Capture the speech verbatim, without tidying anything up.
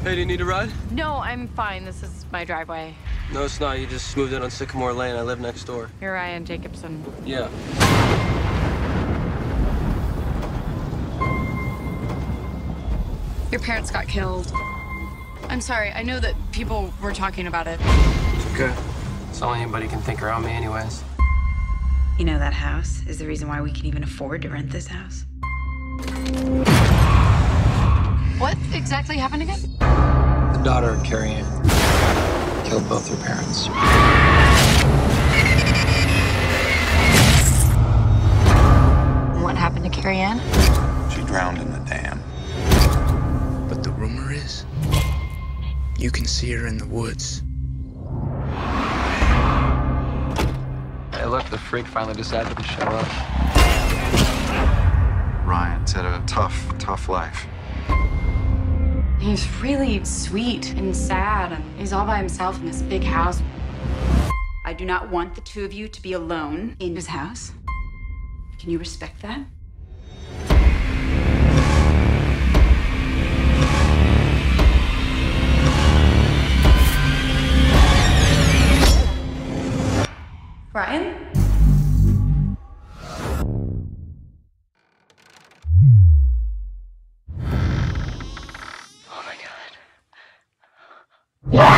Hey, do you need a ride? No, I'm fine. This is my driveway. No, it's not. You just moved in on Sycamore Lane. I live next door. You're Ryan Jacobson. Yeah. Your parents got killed. I'm sorry. I know that people were talking about it. It's okay. It's all anybody can think around me anyways. You know, that house is the reason why we can even afford to rent this house. What exactly happened again? The daughter of Carrie Ann killed both her parents. What happened to Carrie Ann? She drowned in the dam. But the rumor is, you can see her in the woods. Hey, look, the freak finally decided to show up. Ryan's had a tough, tough life. He's really sweet and sad, and he's all by himself in this big house. I do not want the two of you to be alone in his house. Can you respect that? Ryan? Oh my God.